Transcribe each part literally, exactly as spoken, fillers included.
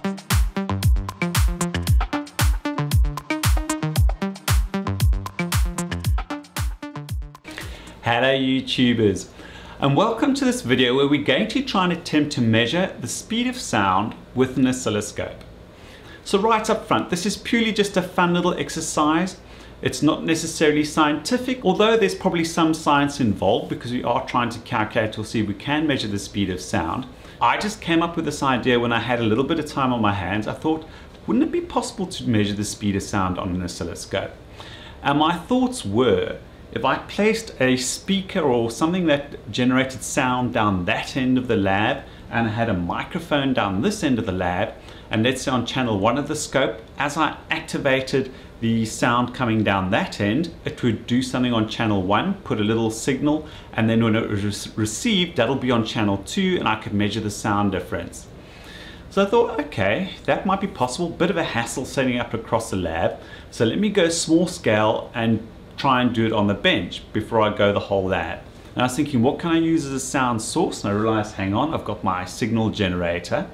Hello YouTubers, and welcome to this video where we're going to try and attempt to measure the speed of sound with an oscilloscope. So right up front, this is purely just a fun little exercise. It's not necessarily scientific, although there's probably some science involved because we are trying to calculate or see if we can measure the speed of sound. I just came up with this idea when I had a little bit of time on my hands. I thought, wouldn't it be possible to measure the speed of sound on an oscilloscope? And my thoughts were, if I placed a speaker or something that generated sound down that end of the lab and I had a microphone down this end of the lab, and let's say on channel one of the scope, as I activated the sound coming down that end, it would do something on channel one, put a little signal, and then when it was received, that'll be on channel two, and I could measure the sound difference. So I thought, okay, that might be possible. Bit of a hassle setting up across the lab. So let me go small scale and try and do it on the bench before I go the whole lab. And I was thinking, what can I use as a sound source? And I realized, hang on, I've got my signal generator.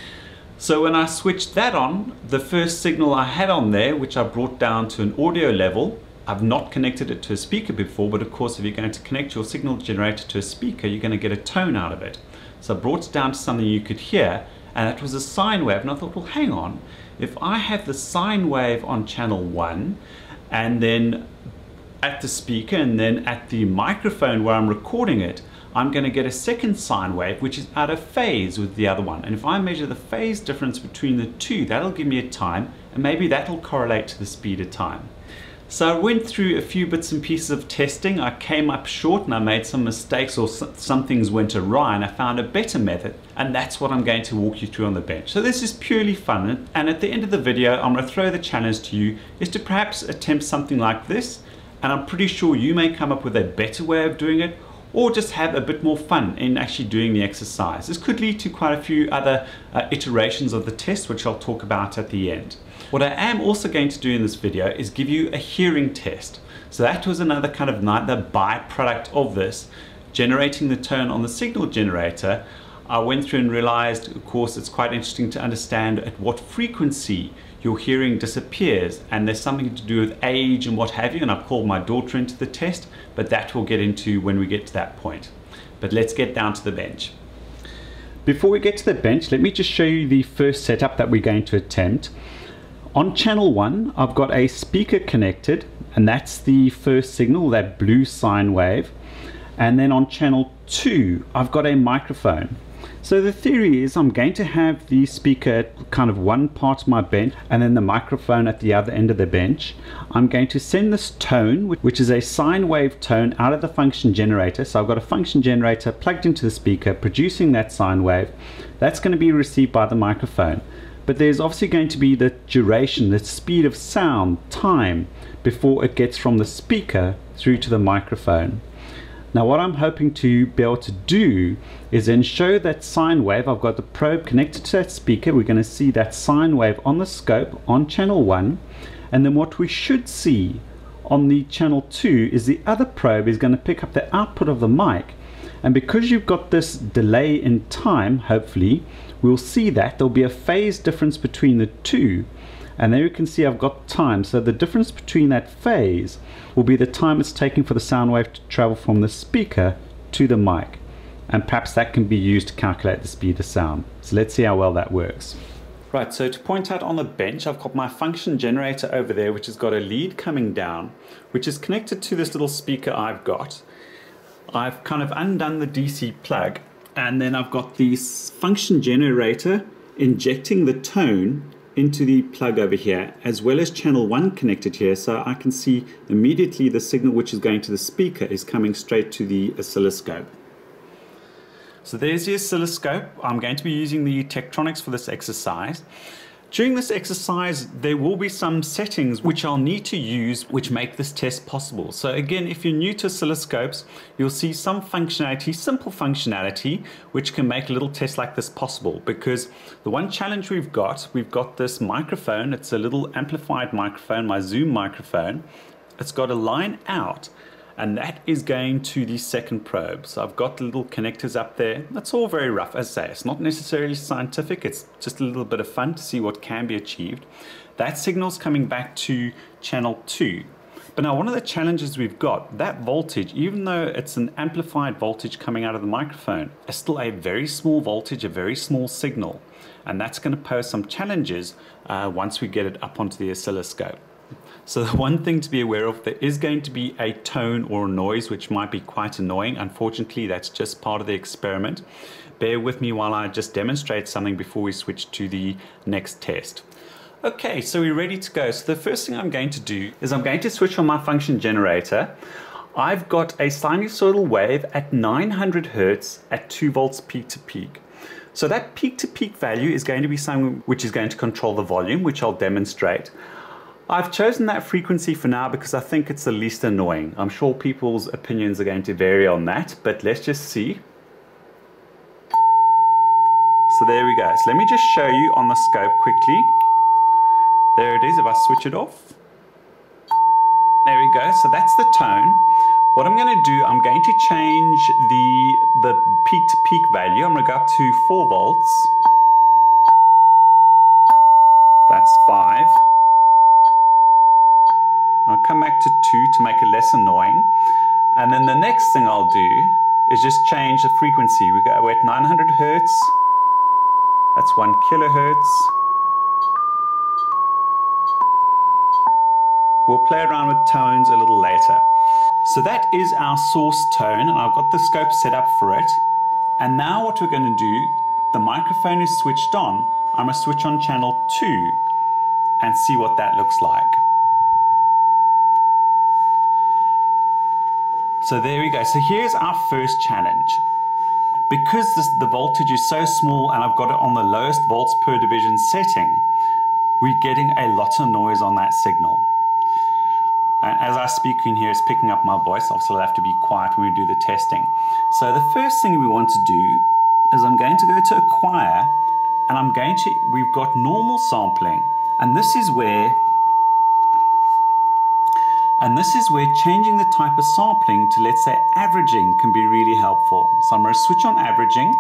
So when I switched that on, the first signal I had on there, which I brought down to an audio level, I've not connected it to a speaker before, but of course if you're going to connect your signal generator to a speaker, you're going to get a tone out of it. So I brought it down to something you could hear, and it was a sine wave. And I thought, well, hang on, if I have the sine wave on channel one, and then at the speaker and then at the microphone where I'm recording it, I'm going to get a second sine wave which is out of phase with the other one. And if I measure the phase difference between the two, that'll give me a time, and maybe that'll correlate to the speed of time. So I went through a few bits and pieces of testing. I came up short and I made some mistakes, or some things went awry, and I found a better method, and that's what I'm going to walk you through on the bench. So this is purely fun, and at the end of the video I'm going to throw the challenge to you is to perhaps attempt something like this. And I'm pretty sure you may come up with a better way of doing it, or just have a bit more fun in actually doing the exercise. This could lead to quite a few other uh, iterations of the test, which I'll talk about at the end. What I am also going to do in this video is give you a hearing test. So that was another kind of another byproduct of this, generating the tone on the signal generator. I went through and realized, of course, it's quite interesting to understand at what frequency your hearing disappears, and there's something to do with age and what have you, and I've called my daughter into the test, but that we'll get into when we get to that point. But let's get down to the bench. Before we get to the bench, let me just show you the first setup that we're going to attempt. On channel one, I've got a speaker connected, and that's the first signal, that blue sine wave. And then on channel two, I've got a microphone. So the theory is I'm going to have the speaker at kind of one part of my bench and then the microphone at the other end of the bench. I'm going to send this tone, which is a sine wave tone, out of the function generator. So I've got a function generator plugged into the speaker producing that sine wave. That's going to be received by the microphone. But there's obviously going to be the duration, the speed of sound, time, before it gets from the speaker through to the microphone. Now what I'm hoping to be able to do is then show that sine wave. I've got the probe connected to that speaker. We're going to see that sine wave on the scope on channel one, and then what we should see on the channel two is the other probe is going to pick up the output of the mic, and because you've got this delay in time, hopefully we'll see that there'll be a phase difference between the two. And there you can see I've got time, so the difference between that phase will be the time it's taking for the sound wave to travel from the speaker to the mic, and perhaps that can be used to calculate the speed of sound. So let's see how well that works. Right, so to point out on the bench, I've got my function generator over there, which has got a lead coming down, which is connected to this little speaker I've got. I've kind of undone the D C plug, and then I've got the function generator injecting the tone into the plug over here, as well as channel one connected here, so I can see immediately the signal which is going to the speaker is coming straight to the oscilloscope. So there's the oscilloscope. I'm going to be using the Tektronix for this exercise. During this exercise, there will be some settings which I'll need to use which make this test possible. So again, if you're new to oscilloscopes, you'll see some functionality, simple functionality, which can make a little test like this possible. Because the one challenge we've got, we've got this microphone. It's a little amplified microphone, my Zoom microphone. It's got a line out, and that is going to the second probe. So I've got the little connectors up there. That's all very rough. As I say, it's not necessarily scientific, it's just a little bit of fun to see what can be achieved. That signal's coming back to channel two. But now one of the challenges we've got, that voltage, even though it's an amplified voltage coming out of the microphone, is still a very small voltage, a very small signal. And that's going to pose some challenges uh, once we get it up onto the oscilloscope. So the one thing to be aware of, there is going to be a tone or noise which might be quite annoying. Unfortunately, that's just part of the experiment. Bear with me while I just demonstrate something before we switch to the next test. Okay, so we're ready to go. So the first thing I'm going to do is I'm going to switch on my function generator. I've got a sinusoidal wave at nine hundred hertz at two volts peak to peak. So that peak to peak value is going to be something which is going to control the volume, which I'll demonstrate. I've chosen that frequency for now because I think it's the least annoying. I'm sure people's opinions are going to vary on that, but let's just see. So there we go. So let me just show you on the scope quickly. There it is, if I switch it off. There we go, so that's the tone. What I'm going to do, I'm going to change the, the peak to peak value. I'm going to go up to four volts. That's five. I'll come back to two to make it less annoying. And then the next thing I'll do is just change the frequency. We go, we're at nine hundred hertz. That's one kilohertz. We'll play around with tones a little later. So that is our source tone, and I've got the scope set up for it. And now what we're going to do, the microphone is switched on. I'm going to switch on channel two and see what that looks like. So there we go. So here's our first challenge. Because this, the voltage is so small and I've got it on the lowest volts per division setting, we're getting a lot of noise on that signal. And as I speak in here, it's picking up my voice. Obviously, I'll have to be quiet when we do the testing. So the first thing we want to do is I'm going to go to Acquire, and I'm going to, we've got normal sampling. And this is where, and this is where changing the type of sampling to, let's say, averaging can be really helpful. So I'm going to switch on averaging,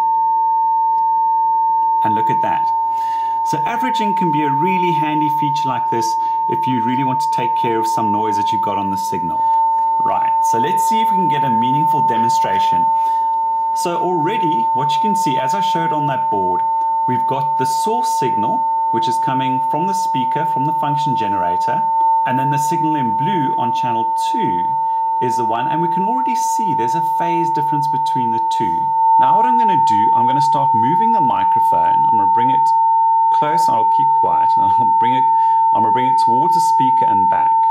and look at that. So averaging can be a really handy feature like this if you really want to take care of some noise that you've got on the signal. Right, so let's see if we can get a meaningful demonstration. So already, what you can see, as I showed on that board, we've got the source signal, which is coming from the speaker, from the function generator, and then the signal in blue on channel two is the one, and we can already see there's a phase difference between the two. Now what I'm going to do, I'm going to start moving the microphone. I'm going to bring it close, I'll keep quiet, and I'll bring it, I'm going to bring it towards the speaker and back.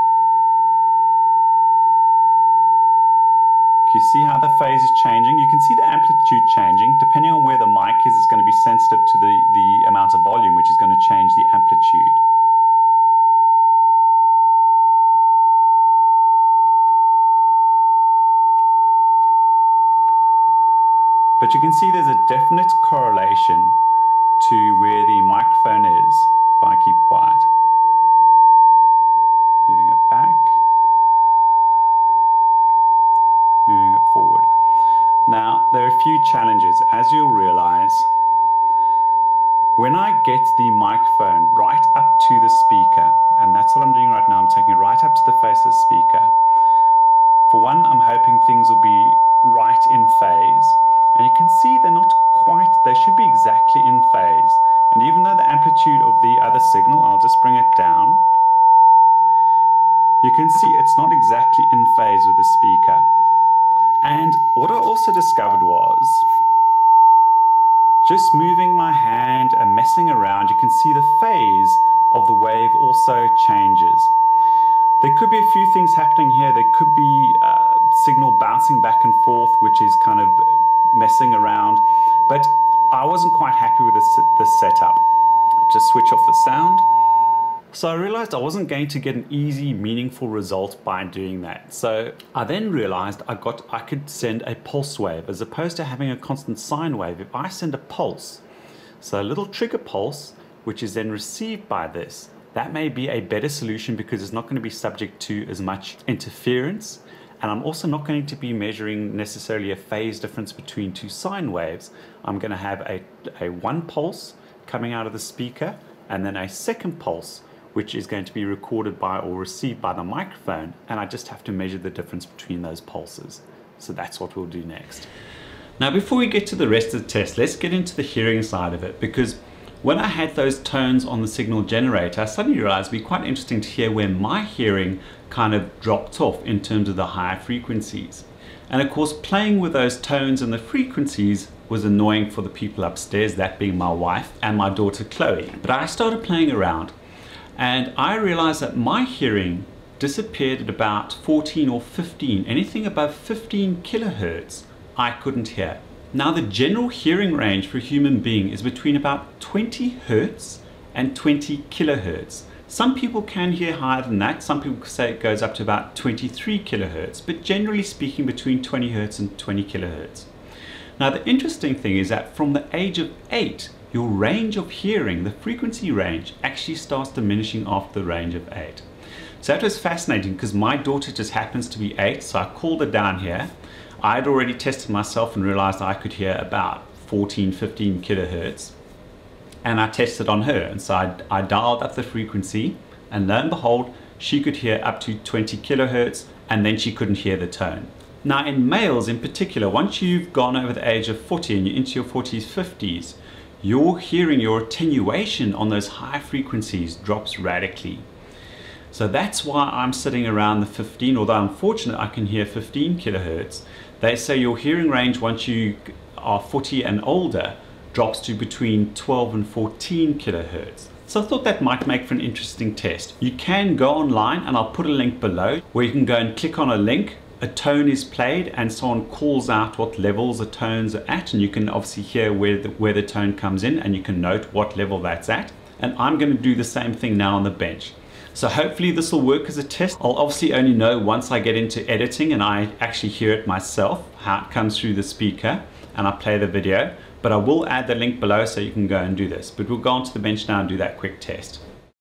Can you see how the phase is changing? You can see the amplitude changing. Depending on where the mic is, it's going to be sensitive to the, the amount of volume, which is going to change the amplitude. But you can see there's a definite correlation to where the microphone is, if I keep quiet. Moving it back. Moving it forward. Now, there are a few challenges. As you'll realize, when I get the microphone right up to the speaker, and that's what I'm doing right now, I'm taking it right up to the face of the speaker. For one, I'm hoping things will be right in phase. And you can see they're not quite, they should be exactly in phase. And even though the amplitude of the other signal, I'll just bring it down, you can see it's not exactly in phase with the speaker. And what I also discovered was, just moving my hand and messing around, you can see the phase of the wave also changes. There could be a few things happening here. There could be uh, signal bouncing back and forth, which is kind of messing around. But I wasn't quite happy with this, this setup. Just switch off the sound. So I realized I wasn't going to get an easy, meaningful result by doing that. So I then realized I got I could send a pulse wave as opposed to having a constant sine wave. If I send a pulse, so a little trigger pulse, which is then received by this, that may be a better solution because it's not going to be subject to as much interference, And I'm also not going to be measuring necessarily a phase difference between two sine waves. I'm going to have a, a one pulse coming out of the speaker, and then a second pulse, which is going to be recorded by or received by the microphone, and I just have to measure the difference between those pulses. So that's what we'll do next. Now, before we get to the rest of the test, let's get into the hearing side of it, because when I had those tones on the signal generator, I suddenly realized it'd be quite interesting to hear where my hearing kind of dropped off in terms of the higher frequencies. And of course, playing with those tones and the frequencies was annoying for the people upstairs, that being my wife and my daughter Chloe. But I started playing around, and I realized that my hearing disappeared at about fourteen or fifteen, anything above fifteen kilohertz, I couldn't hear. Now, the general hearing range for a human being is between about twenty hertz and twenty kilohertz. Some people can hear higher than that. Some people say it goes up to about twenty-three kilohertz, but generally speaking between twenty hertz and twenty kilohertz. Now, the interesting thing is that from the age of eight, your range of hearing, the frequency range, actually starts diminishing after the range of eight. So that was fascinating because my daughter just happens to be eight, so I called her down here. I had already tested myself and realized I could hear about fourteen, fifteen kilohertz. And I tested on her. And so I, I dialed up the frequency, and lo and behold, she could hear up to twenty kilohertz, and then she couldn't hear the tone. Now, in males in particular, once you've gone over the age of forty and you're into your forties, fifties, your hearing, your attenuation on those high frequencies drops radically. So that's why I'm sitting around the fifteen, although I'm fortunate I can hear fifteen kilohertz. They say your hearing range once you are forty and older drops to between twelve and fourteen kilohertz. So I thought that might make for an interesting test. You can go online, and I'll put a link below where you can go and click on a link. A tone is played and someone calls out what levels the tones are at, and you can obviously hear where the, where the tone comes in, and you can note what level that's at. And I'm going to do the same thing now on the bench. So hopefully this will work as a test. I'll obviously only know once I get into editing and I actually hear it myself, how it comes through the speaker, and I play the video. But I will add the link below so you can go and do this. But we'll go onto the bench now and do that quick test.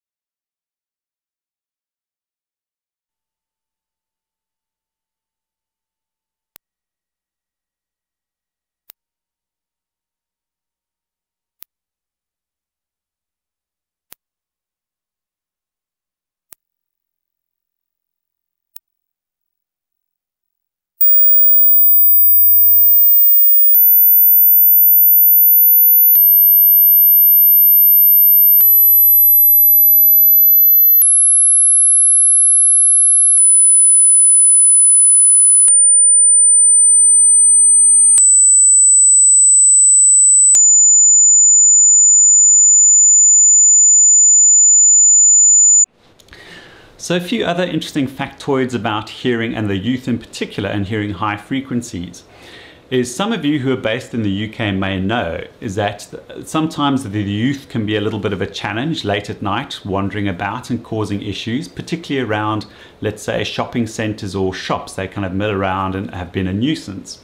So a few other interesting factoids about hearing, and the youth in particular, and hearing high frequencies, is some of you who are based in the U K may know is that sometimes the youth can be a little bit of a challenge late at night, wandering about and causing issues, particularly around, let's say, shopping centres or shops. They kind of mill around and have been a nuisance.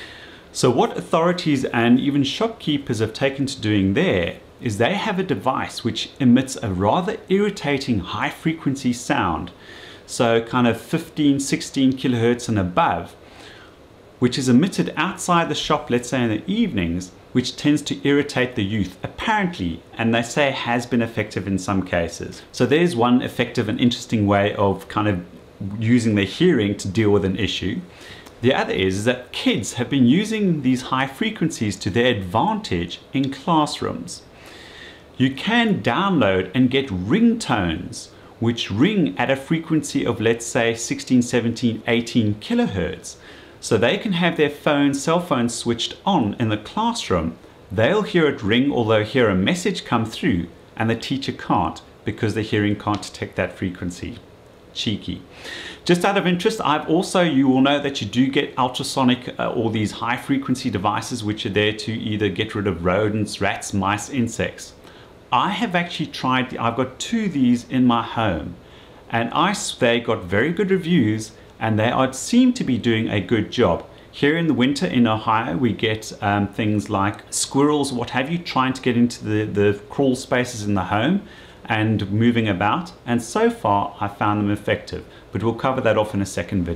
So what authorities and even shopkeepers have taken to doing there is they have a device which emits a rather irritating high frequency sound, so kind of fifteen, sixteen kilohertz and above, which is emitted outside the shop, let's say in the evenings, which tends to irritate the youth, apparently, and they say has been effective in some cases. So there's one effective and interesting way of kind of using their hearing to deal with an issue. The other is, is that kids have been using these high frequencies to their advantage in classrooms. You can download and get ringtones which ring at a frequency of, let's say, sixteen, seventeen, eighteen kilohertz. So they can have their phone, cell phone switched on in the classroom. They'll hear it ring, or they'll hear a message come through, and the teacher can't because the hearing can't detect that frequency. Cheeky. Just out of interest, I've also, you will know that you do get ultrasonic uh, or these high frequency devices which are there to either get rid of rodents, rats, mice, insects. I have actually tried, I've got two of these in my home, and I, they got very good reviews, and they are, seem to be doing a good job. Here in the winter in Ohio, we get um, things like squirrels, what have you, trying to get into the, the crawl spaces in the home and moving about. And so far, I found them effective, but we'll cover that off in a second video.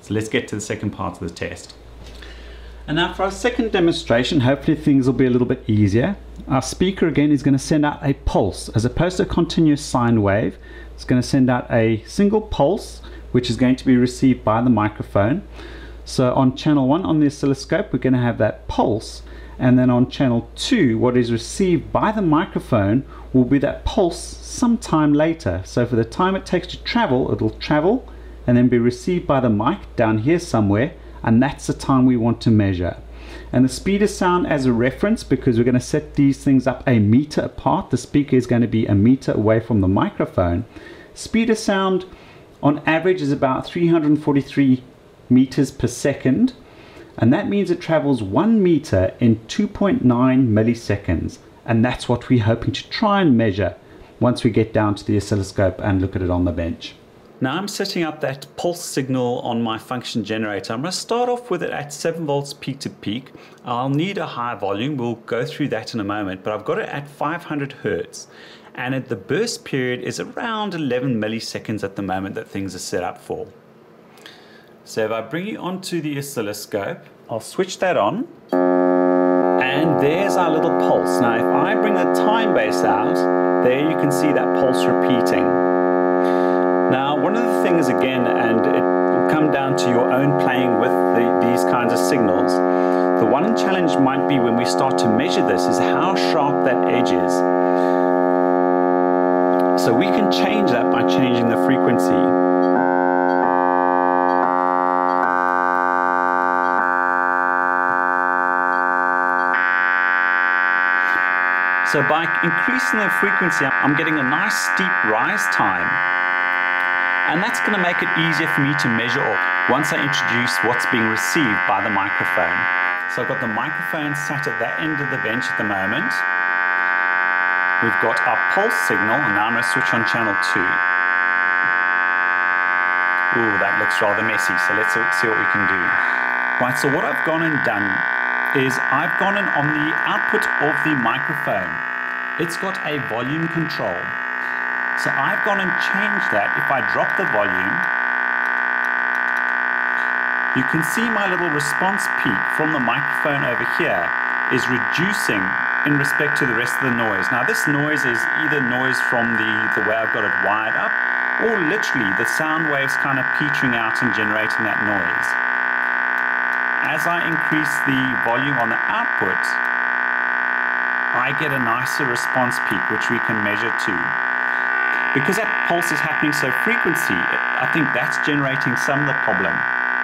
So let's get to the second part of the test. And now for our second demonstration, hopefully things will be a little bit easier. Our speaker again is going to send out a pulse as opposed to a continuous sine wave. It's going to send out a single pulse which is going to be received by the microphone. So on channel one on the oscilloscope we're going to have that pulse, and then on channel two what is received by the microphone will be that pulse sometime later. So for the time it takes to travel, it'll travel and then be received by the mic down here somewhere, and that's the time we want to measure. And the speed of sound as a reference, because we're going to set these things up a meter apart, the speaker is going to be a meter away from the microphone. Speed of sound on average is about three hundred forty-three meters per second, and that means it travels one meter in two point nine milliseconds, and that's what we're hoping to try and measure once we get down to the oscilloscope and look at it on the bench. Now I'm setting up that pulse signal on my function generator. I'm going to start off with it at seven volts peak to peak. I'll need a high volume, we'll go through that in a moment, but I've got it at five hundred hertz, and at the burst period is around eleven milliseconds at the moment that things are set up for. So if I bring you onto the oscilloscope, I'll switch that on, and there's our little pulse. Now if I bring the time base out, there you can see that pulse repeating. Now one of the things again, and it will come down to your own playing with the, these kinds of signals, the one challenge might be when we start to measure this is how sharp that edge is. So we can change that by changing the frequency. So by increasing the frequency, I'm getting a nice steep rise time. And that's going to make it easier for me to measure off once I introduce what's being received by the microphone. So I've got the microphone sat at that end of the bench at the moment. We've got our pulse signal, and now I'm going to switch on channel two. Ooh, that looks rather messy, so let's see what we can do. Right, so what I've gone and done is I've gone in on the output of the microphone. It's got a volume control. So I've gone and changed that. If I drop the volume, you can see my little response peak from the microphone over here is reducing in respect to the rest of the noise. Now this noise is either noise from the, the way I've got it wired up, or literally the sound waves kind of petering out and generating that noise. As I increase the volume on the output, I get a nicer response peak, which we can measure too. Because that pulse is happening so frequency, I think that's generating some of the problem.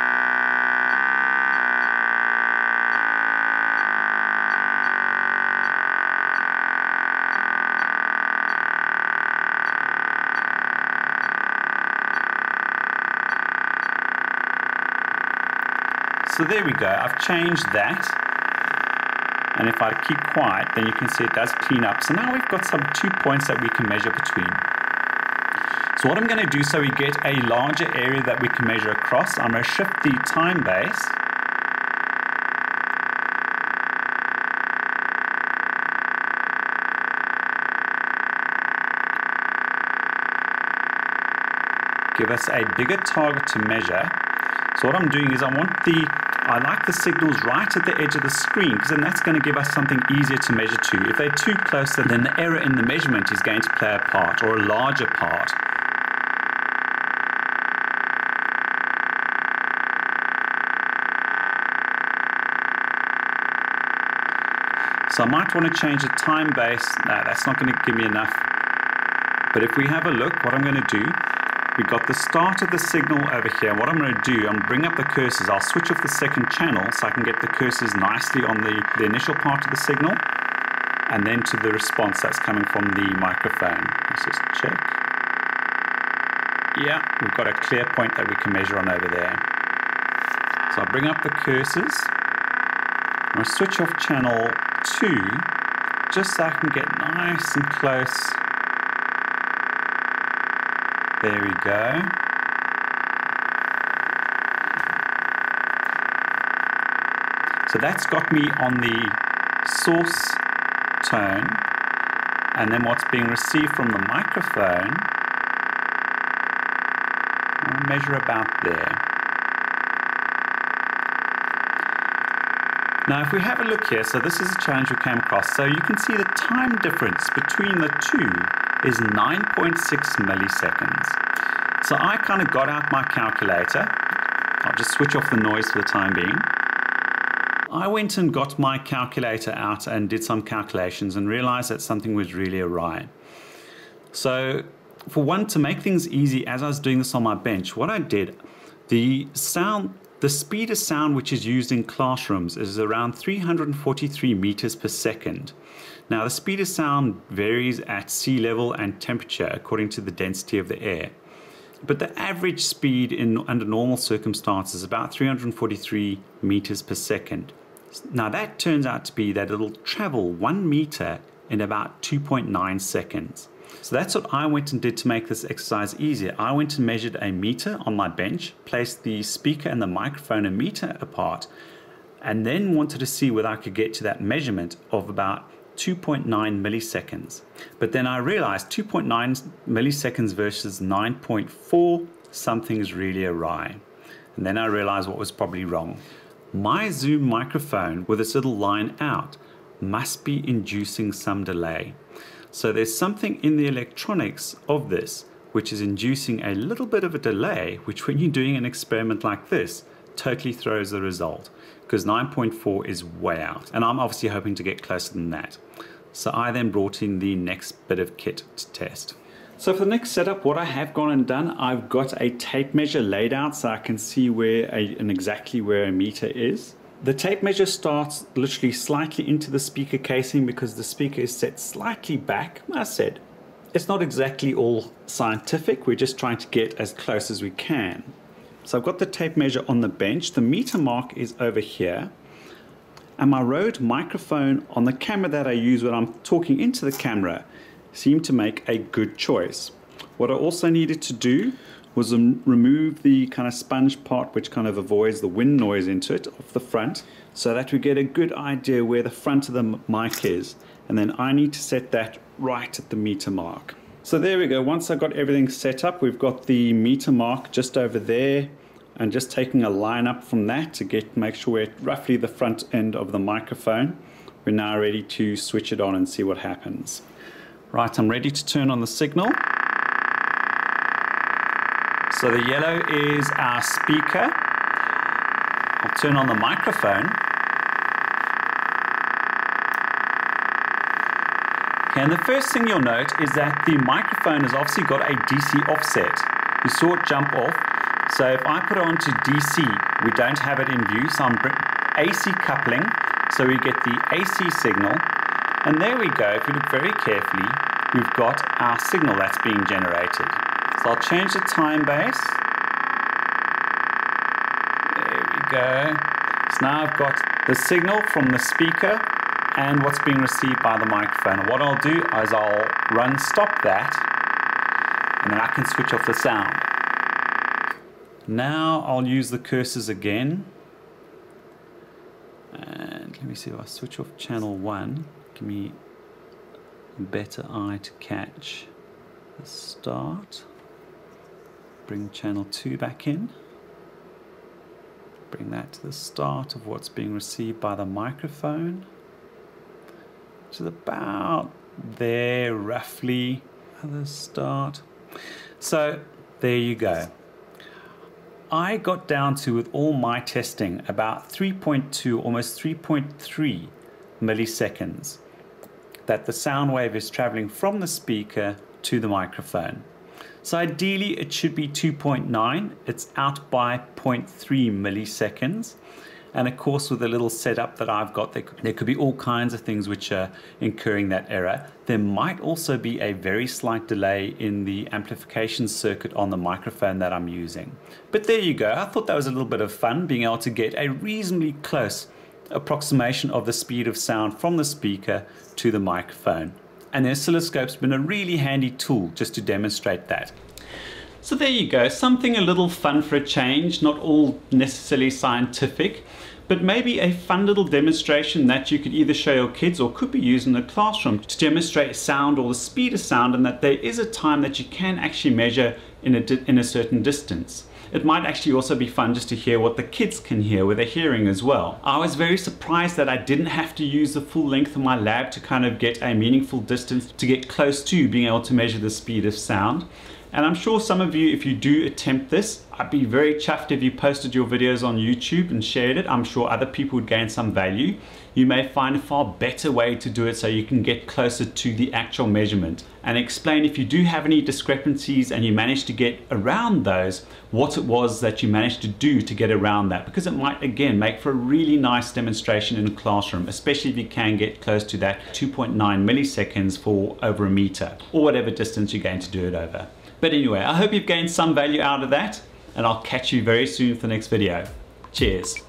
So there we go, I've changed that, and if I keep quiet then you can see it does clean up. So now we've got some two points that we can measure between. So what I'm going to do, so we get a larger area that we can measure across, I'm going to shift the time base. Give us a bigger target to measure. So what I'm doing is I want the, I like the signals right at the edge of the screen, because then that's going to give us something easier to measure to. If they're too close, then the error in the measurement is going to play a part, or a larger part. So I might want to change the time base. No, that's not going to give me enough. But if we have a look, what I'm going to do, we've got the start of the signal over here. What I'm going to do, I'm going to bring up the cursors. I'll switch off the second channel so I can get the cursors nicely on the, the initial part of the signal, and then to the response that's coming from the microphone. Let's just check. Yeah, we've got a clear point that we can measure on over there. So I'll bring up the cursors. I'm going to switch off channel two just so I can get nice and close. There we go. So that's got me on the source tone, and then what's being received from the microphone, I'll measure about there. Now if we have a look here, so this is a challenge we came across, so you can see the time difference between the two is nine point six milliseconds. So I kind of got out my calculator. I'll just switch off the noise for the time being. I went and got my calculator out and did some calculations and realized that something was really awry. So for one, to make things easy, as I was doing this on my bench, what I did, the sound, the speed of sound which is used in classrooms is around three hundred forty-three meters per second. Now the speed of sound varies at sea level and temperature according to the density of the air. But the average speed in under normal circumstances is about three hundred forty-three meters per second. Now that turns out to be that it'll travel one meter in about two point nine seconds. So that's what I went and did to make this exercise easier. I went and measured a meter on my bench, placed the speaker and the microphone a meter apart, and then wanted to see whether I could get to that measurement of about two point nine milliseconds. But then I realized two point nine milliseconds versus nine point four, something's really awry. And then I realized what was probably wrong. My Zoom microphone with its little line out must be inducing some delay. So there's something in the electronics of this which is inducing a little bit of a delay, which when you're doing an experiment like this, totally throws the result, because nine point four is way out. And I'm obviously hoping to get closer than that. So I then brought in the next bit of kit to test. So for the next setup, what I have gone and done, I've got a tape measure laid out so I can see where a, and exactly where a meter is. The tape measure starts literally slightly into the speaker casing because the speaker is set slightly back. As I said, it's not exactly all scientific. We're just trying to get as close as we can. So I've got the tape measure on the bench. The meter mark is over here. And my Rode microphone on the camera that I use when I'm talking into the camera seemed to make a good choice. What I also needed to do was um, remove the kind of sponge part which kind of avoids the wind noise into it off the front, so that we get a good idea where the front of the mic is. And then I need to set that right at the meter mark. So there we go. Once I got everything set up, we've got the meter mark just over there, and just taking a line up from that to get make sure we're at roughly the front end of the microphone. We're now ready to switch it on and see what happens. Right, I'm ready to turn on the signal. So the yellow is our speaker. I'll turn on the microphone. Okay, and the first thing you'll note is that the microphone has obviously got a D C offset. You saw it jump off. So if I put it onto D C, we don't have it in view. So I'm A C coupling, so we get the A C signal. And there we go. If you look very carefully, we've got our signal that's being generated. So I'll change the time base. There we go. So now I've got the signal from the speaker and what's being received by the microphone. And what I'll do is I'll run stop that, and then I can switch off the sound. Now I'll use the cursors again. And let me see if I switch off channel one. Give me a better eye to catch the start. Bring channel two back in. Bring that to the start of what's being received by the microphone. To about there, roughly, at the start. So there you go. I got down to, with all my testing, about three point two, almost three point three milliseconds that the sound wave is traveling from the speaker to the microphone. So ideally it should be two point nine. It's out by zero point three milliseconds. And of course, with the little setup that I've got, there could, there could be all kinds of things which are incurring that error. There might also be a very slight delay in the amplification circuit on the microphone that I'm using. But there you go. I thought that was a little bit of fun, being able to get a reasonably close approximation of the speed of sound from the speaker to the microphone. And the oscilloscope's been a really handy tool just to demonstrate that. So there you go, something a little fun for a change, not all necessarily scientific, but maybe a fun little demonstration that you could either show your kids or could be used in the classroom to demonstrate sound or the speed of sound, and that there is a time that you can actually measure in a, in a certain distance. it might actually also be fun just to hear what the kids can hear with their hearing as well. I was very surprised that I didn't have to use the full length of my lab to kind of get a meaningful distance to get close to being able to measure the speed of sound. And I'm sure some of you, if you do attempt this, I'd be very chuffed if you posted your videos on YouTube and shared it. I'm sure other people would gain some value. You may find a far better way to do it so you can get closer to the actual measurement, and explain if you do have any discrepancies and you manage to get around those, what it was that you managed to do to get around that, because it might again make for a really nice demonstration in a classroom, especially if you can get close to that two point nine milliseconds for over a meter or whatever distance you're going to do it over. But anyway, I hope you've gained some value out of that, and I'll catch you very soon for the next video. Cheers.